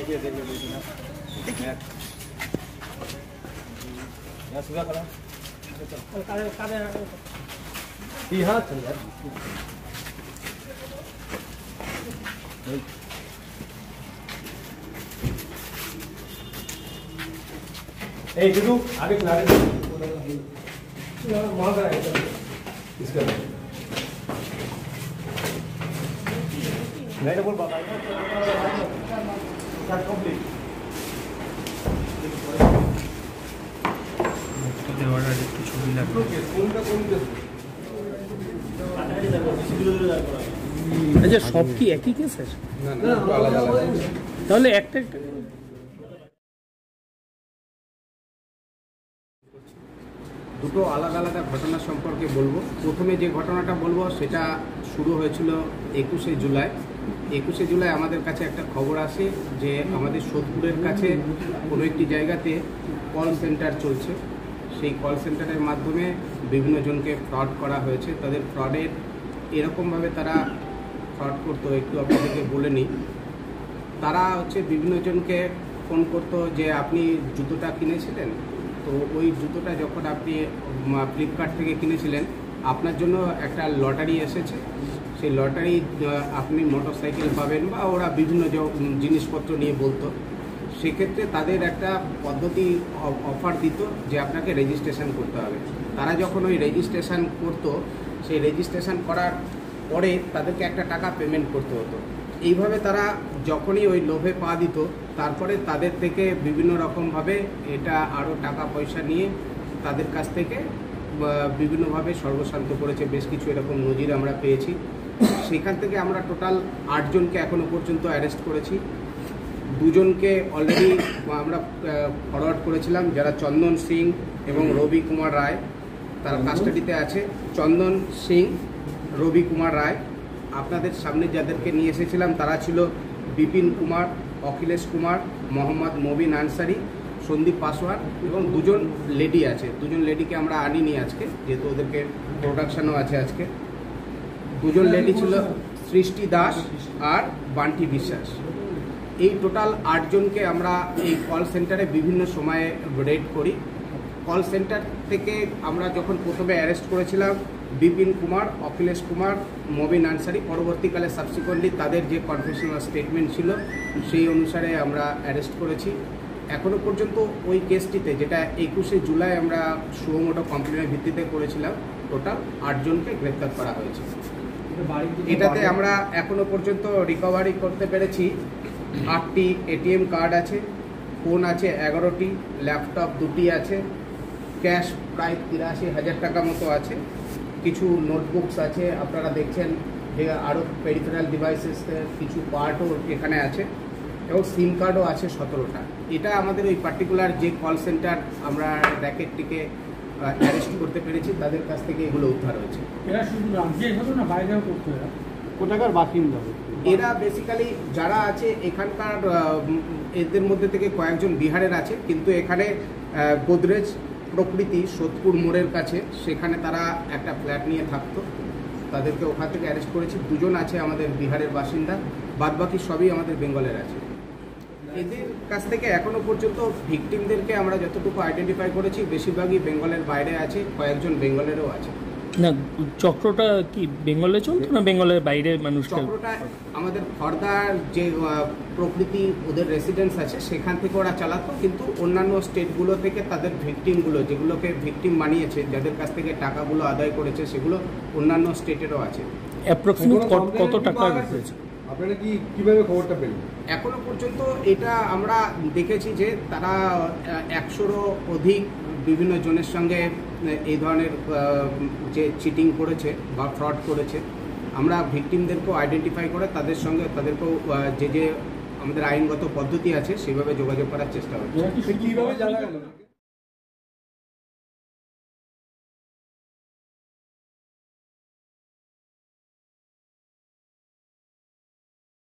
Hey, Dudu, आगे खिला रहे वहाँ का है इसका नहीं बोल पाता कंप्लीट देवाड़ा একটু ছবি লাগবে কোনটা আচ্ছা সব কি একই কেস আছে না না আলাদা আলাদা তাহলে একটা একটা দুটো আলাদা আলাদা ঘটনা সম্পর্কে বলবো। প্রথমে যে ঘটনাটা বলবো সেটা শুরু হয়েছিল 21শে জুলাই আমাদের কাছে একটা খবর আসে যে আমাদের সোদপুরের কাছে কোনো একটি জায়গাতে কল সেন্টার চলছে। সেই কল সেন্টারের মাধ্যমে বিভিন্ন জনকে ফ্রড করা হয়েছে। তাদের ফ্রডের এরকমভাবে তারা ফ্রড করতো, একটু আপনাদেরকে বলে নিই। তারা বিভিন্ন জনকে ফোন করতো যে আপনি জুতোটা কিনেছিলেন, তো ওই জুতোটা যখন আপনি ফ্লিপকার্ট থেকে কিনেছিলেন আপনার জন্য একটা লটারি এসেছে, সেই লটারি আপনি মোটরসাইকেল পাবেন বা ওরা বিভিন্ন জিনিসপত্র নিয়ে বলতো। সেক্ষেত্রে তাদের একটা পদ্ধতি অফার দিত যে আপনাকে রেজিস্ট্রেশন করতে হবে। তারা যখন ওই রেজিস্ট্রেশন করতো, সেই রেজিস্ট্রেশন করার পরে তাদেরকে একটা টাকা পেমেন্ট করতে হতো। এইভাবে তারা যখনই ওই লোভে পা দিত তারপরে তাদের থেকে বিভিন্ন রকমভাবে এটা আরও টাকা পয়সা নিয়ে তাদের কাছ থেকে বিভিন্নভাবে সর্বশান্ত করেছে। বেশ কিছু এরকম নজির আমরা পেয়েছি। সেখান থেকে আমরা টোটাল 8 জনকে এখনও পর্যন্ত অ্যারেস্ট করেছি। 2 জনকে অলরেডি আমরা ফরওয়ার্ড করেছিলাম, যারা চন্দন সিং এবং রবি কুমার রায়, তারা কাস্টাডিতে আছে। চন্দন সিং, রবি কুমার রায়, আপনাদের সামনে যাদেরকে নিয়ে এসেছিলাম তারা ছিল বিপিন কুমার, অখিলেশ কুমার, মোহাম্মদ মবিন আনসারি, সন্দীপ পাসওয়ান এবং 2 জন লেডি আছে। 2 জন লেডিকে আমরা আনিনি আজকে, যেহেতু ওদেরকে প্রোডাকশনও আছে আজকে। 2 জন লেডি ছিল সৃষ্টি দাস আর বান্টি বিশ্বাস। এই টোটাল 8 জনকে আমরা এই কল সেন্টারে বিভিন্ন সময়ে রেড করি। কল সেন্টার থেকে আমরা যখন প্রথমে অ্যারেস্ট করেছিলাম বিপিন কুমার, অখিলেশ কুমার, মবিন আনসারি, পরবর্তীকালে সাবসিকুয়েন্টলি তাদের যে কনফেশনাল স্টেটমেন্ট ছিল সেই অনুসারে আমরা অ্যারেস্ট করেছি। এখনও পর্যন্ত ওই কেসটিতে, যেটা 21শে জুলাই আমরা সুমোটো কমপ্লেনের ভিত্তিতে করেছিলাম, টোটাল 8 জনকে গ্রেপ্তার করা হয়েছে। এটাতে আমরা এখনও পর্যন্ত রিকভারি করতে পেরেছি 8টি এটিএম কার্ড আছে, ফোন আছে 11টি, ল্যাপটপ 2টি আছে, ক্যাশ প্রায় 83,000 টাকা মতো আছে, কিছু নোটবুকস আছে, আপনারা দেখছেন যে আরও পেরিফেরাল ডিভাইসেসের কিছু পার্টও এখানে আছে এবং সিম কার্ডও আছে 17টা। এটা আমাদের ওই পার্টিকুলার যে কল সেন্টার আমরা র্যাকেটটিকে অ্যারেস্ট করতে পেরেছি তাদের কাছ থেকে এগুলো উদ্ধার হয়েছে। এরা শুধু রাজ্যেই হবে না বাইরেও করতে হবে? কোথাকার বাসিন্দা? এরা বেসিক্যালি যারা আছে এখানকার, এদের মধ্যে থেকে কয়েকজন বিহারের আছে, কিন্তু এখানে গোদরেজ প্রকৃতি সোদপুর মোড়ের কাছে সেখানে তারা একটা ফ্ল্যাট নিয়ে থাকতো। তাদেরকে ওখান থেকে অ্যারেস্ট করেছি। 2 জন আছে আমাদের বিহারের বাসিন্দা, বাদবাকি সবই আমাদের বেঙ্গলের আছে। এদের কাছ থেকে এখনও পর্যন্ত ভিকটিমদেরকে আমরা যতটুকু আইডেন্টিফাই করেছি বেশিরভাগই বেঙ্গলের বাইরে আছে, কয়েকজন বেঙ্গলেরও আছে। না, চক্রটা কি বেঙ্গলে চলতো না বেঙ্গলের বাইরে মানুষ? চক্রটা আমাদের খর্দার যে প্রকৃতি ওদের রেসিডেন্স আছে সেখান থেকে ওরা চালাতো, কিন্তু অন্যান্য স্টেটগুলো থেকে তাদের ভিকটিমগুলো, যেগুলোকে ভিকটিম বানিয়েছে, যাদের কাছ থেকে টাকাগুলো আদায় করেছে, সেগুলো অন্যান্য স্টেটেরও আছে। অ্যাপ্রক্সিমেট কত টাকা হয়েছে? আপনারা কিভাবে খবরটা পেলেন? এখনো পর্যন্ত এটা আমরা দেখেছি যে তারা 100রও অধিক বিভিন্ন জনের সঙ্গে এই ধরনের যে চিটিং করেছে বা ফ্রড করেছে। আমরা ভিকটিমদেরকেও আইডেন্টিফাই করে তাদেরকেও যে আমাদের আইনগত পদ্ধতি আছে সেভাবে যোগাযোগ করার চেষ্টা হচ্ছে। কিভাবে জানা গেল?